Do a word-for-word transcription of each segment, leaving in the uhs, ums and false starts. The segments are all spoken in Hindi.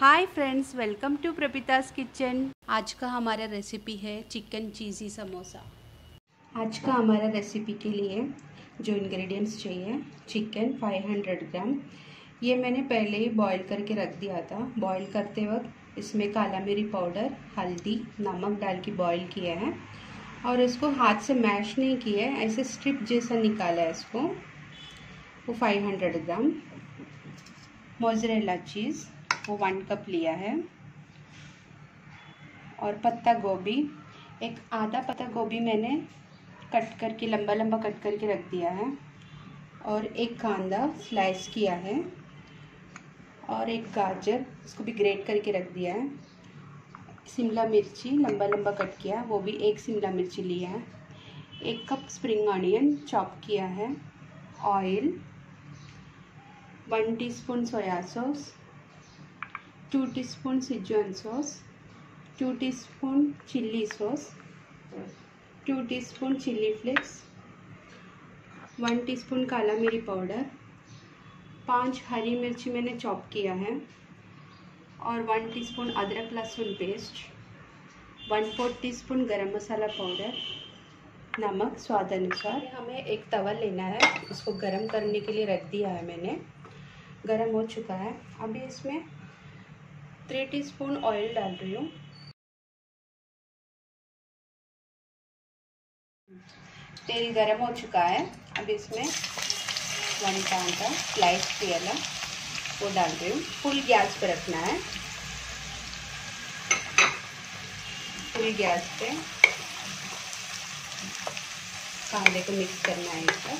Hi friends, welcome to Prapita's kitchen. आज का हमारा रेसिपी है चिकन चीज़ी समोसा। आज का हमारा रेसिपी के लिए जो इंग्रेडिएंट्स चाहिए, चिकन पाँच सौ ग्राम। ये मैंने पहले ही बॉईल करके रख दिया था। बॉईल करते वक्त इसमें काला मिरी पाउडर, हल्दी, नमक डाल के बॉईल किया है और इसको हाथ से मैश नहीं किया है, ऐसे स्ट्रिप जैसा निकाला है इसको। वो पाँच सौ ग्राम। मोज़रेला चीज़ वो वन कप लिया है और पत्ता गोभी, एक आधा पत्ता गोभी मैंने कट करके लंबा लंबा कट करके रख दिया है और एक कांदा स्लाइस किया है और एक गाजर इसको भी ग्रेट करके रख दिया है। शिमला मिर्ची लंबा लंबा कट किया, वो भी एक शिमला मिर्ची लिया है। एक कप स्प्रिंग ऑनियन चॉप किया है। Oil, one teaspoon soya sauce, two teaspoon schezwan sauce, two teaspoon chilli sauce, two teaspoon chilli flakes, one teaspoon काला मिरी पाउडर, पांच हरी मिर्ची मैंने चॉप किया है और वन टीस्पून अदरक लहसुन पेस्ट, वन फोर्थ टीस्पून गरम मसाला पाउडर, नमक स्वाद अनुसार। हमें एक तवा लेना है, इसको गरम करने के लिए रख दिया है मैंने। गरम हो चुका है। अभी इसमें थ्री टीस्पून ऑयल डाल रही हूँ। तेल गरम हो चुका है। अब इसमें वन कांदा स्लाइस किया वो डाल रही हूँ। फुल गैस पे रखना है, फुल गैस पे कांदे को मिक्स करना है। इसका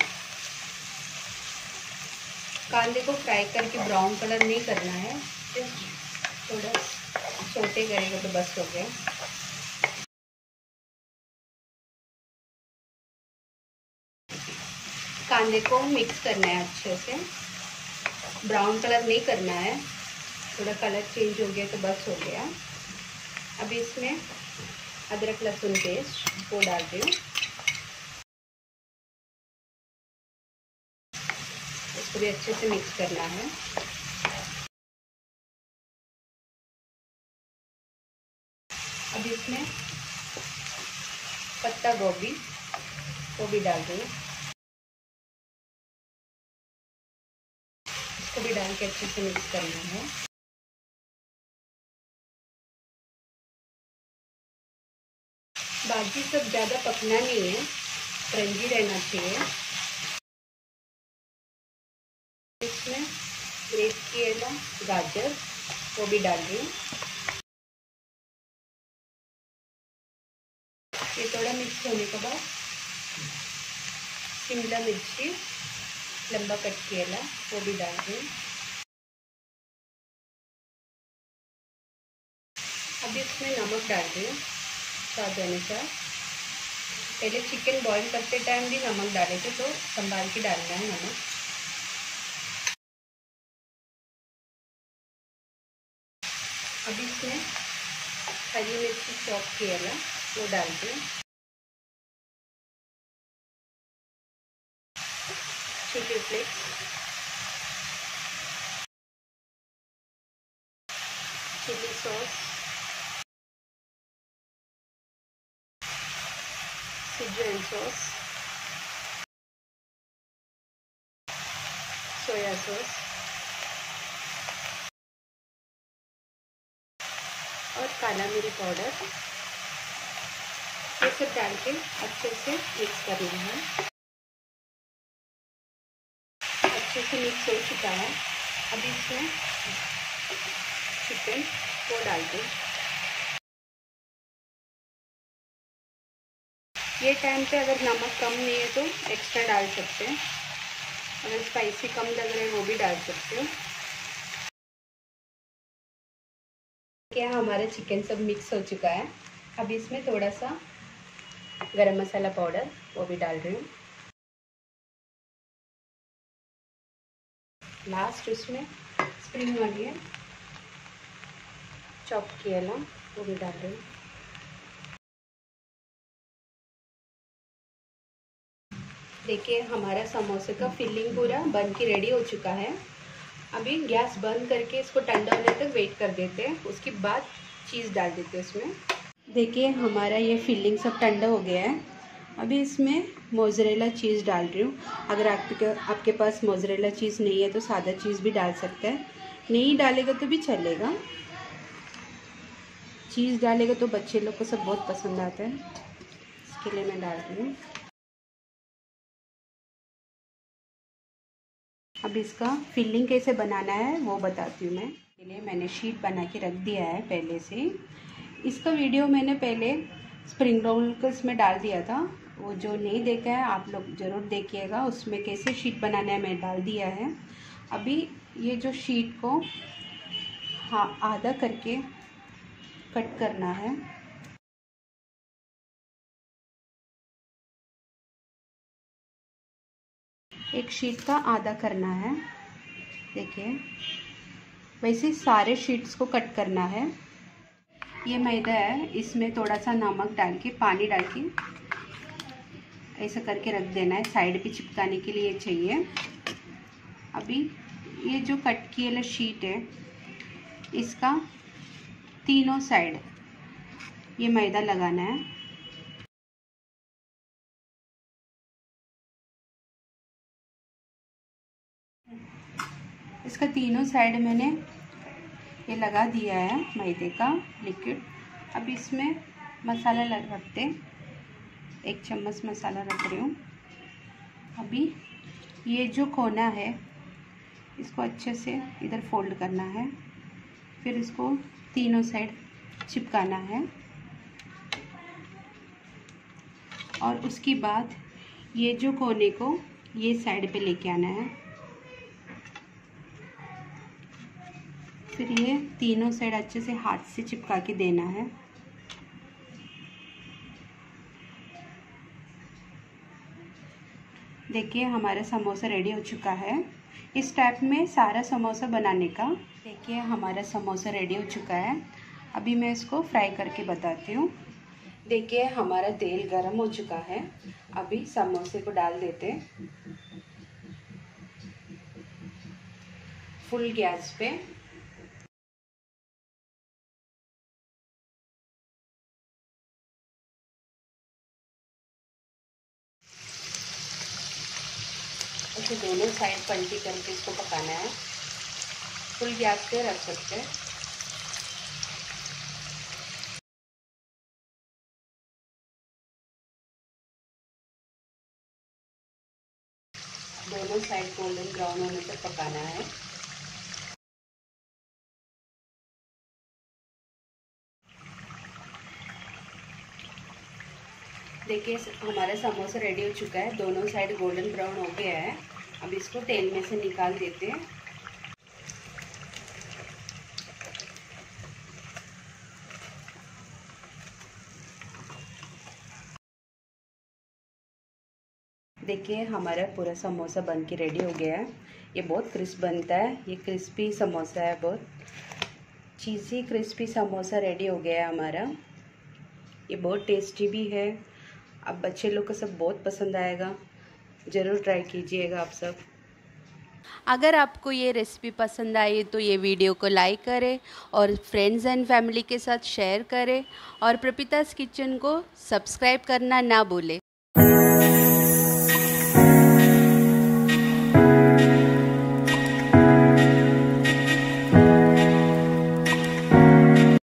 कांदे को फ्राई करके ब्राउन कलर नहीं करना है, जस्ट थोड़ा सोटे करेगा तो बस हो गया। कांदे को मिक्स करना है अच्छे से, ब्राउन कलर नहीं करना है। थोड़ा कलर चेंज हो गया तो बस हो गया। अभी इसमें अदरक लहसुन पेस्ट वो डाल रही हूँ। इसको भी अच्छे से मिक्स करना है। अभी इसमें पत्ता गोभी वो भी डाल रही हूँ। इसको भी डाल के अच्छे से मिक्स करना है। भाजी सब ज़्यादा पकना नहीं है, क्रंची रहना चाहिए। इसमें ग्रेट किया गाजर वो भी डाल रही हूँ। ये थोड़ा मिक्स होने के बाद शिमला मिर्ची लंबा कट किया वो भी डाल रही हूँ। अभी इसमें नमक डाल रही हूँ स्वाद अनुसार। पहले चिकन बॉईल करते टाइम भी नमक डाले थे, तो संभाल के डालना है नमक। अभी इसमें हरी मिर्ची चॉप किया वो डाल दूँ। Chilli flakes, chilli sauce, schezwan sauce, soya sauce और काला मिरी पाउडर, ये सब डाल के अच्छे से मिक्स करना है। अच्छे से मिक्स हो चुका है। अभी इसमें चिकन वो डाल दूँ। ये टाइम पे अगर नमक कम नहीं है तो एक्स्ट्रा डाल सकते हैं, अगर स्पाइसी कम लग रहा है वो भी डाल सकते हो। क्या हमारा चिकन सब मिक्स हो चुका है। अब इसमें थोड़ा सा गरम मसाला पाउडर वो भी डाल रही हूँ। लास्ट उसमें स्प्रिंग ऑनियन चॉप किया ना वो भी डाल रही हूँ। देखिए हमारा समोसे का फिलिंग पूरा बन के रेडी हो चुका है। अभी गैस बंद करके इसको ठंडा होने तक वेट कर देते हैं, उसके बाद चीज़ डाल देते हैं उसमें। देखिए हमारा ये फिलिंग सब ठंडा हो गया है। अभी इसमें मोज़रेला चीज़ डाल रही हूँ। अगर आपके आपके पास मोज़रेला चीज़ नहीं है तो सादा चीज़ भी डाल सकते हैं, नहीं डालेगा तो भी चलेगा। चीज़ डालेगा तो बच्चे लोग को सब बहुत पसंद आता है, इसके लिए मैं डाल रही हूँ। अब इसका फिलिंग कैसे बनाना है वो बताती हूँ मैं। इसके लिए मैंने शीट बना के रख दिया है पहले से। इसका वीडियो मैंने पहले स्प्रिंग रोल को इसमें डाल दिया था, वो जो नहीं देखा है आप लोग ज़रूर देखिएगा, उसमें कैसे शीट बनाना है मैं डाल दिया है। अभी ये जो शीट को हाँ आधा करके कट करना है। एक शीट का आधा करना है, देखिए वैसे सारे शीट्स को कट करना है। ये मैदा है, इसमें थोड़ा सा नमक डाल के पानी डाल के ऐसा करके रख देना है, साइड पे चिपकाने के लिए चाहिए। अभी ये जो कट की वाला शीट है इसका तीनों साइड ये मैदा लगाना है। इसका तीनों साइड मैंने ये लगा दिया है मैदे का लिक्विड। अब इसमें मसाला लग रखते, एक चम्मच मसाला रख रही हूँ। अभी ये जो कोना है इसको अच्छे से इधर फोल्ड करना है, फिर इसको तीनों साइड चिपकाना है और उसके बाद ये जो कोने को ये साइड पे लेके आना है, फिर ये तीनों साइड अच्छे से हाथ से चिपका के देना है। देखिए हमारा समोसा रेडी हो चुका है। इस टाइप में सारा समोसा बनाने का। देखिए हमारा समोसा रेडी हो चुका है। अभी मैं इसको फ्राई करके बताती हूँ। देखिए हमारा तेल गरम हो चुका है, अभी समोसे को डाल देते हैं फुल गैस पे। ऐसे दोनों साइड पलटी करके इसको पकाना है, फुल गैस पे रख सकते हैं। दोनों साइड गोल्डन ब्राउन होने तक पकाना है। देखिए हमारा समोसा रेडी हो चुका है, दोनों साइड गोल्डन ब्राउन हो गया है। अब इसको तेल में से निकाल देते हैं। देखिए हमारा पूरा समोसा बन के रेडी हो गया है। ये बहुत क्रिस्प बनता है, ये क्रिस्पी समोसा है, बहुत चीज़ी क्रिस्पी समोसा रेडी हो गया है हमारा। ये बहुत टेस्टी भी है, अब बच्चे लोग को सब बहुत पसंद आएगा, ज़रूर ट्राई कीजिएगा आप सब। अगर आपको ये रेसिपी पसंद आई तो ये वीडियो को लाइक करें और फ्रेंड्स एंड फैमिली के साथ शेयर करें और प्रपितास किचन को सब्सक्राइब करना ना भूलें।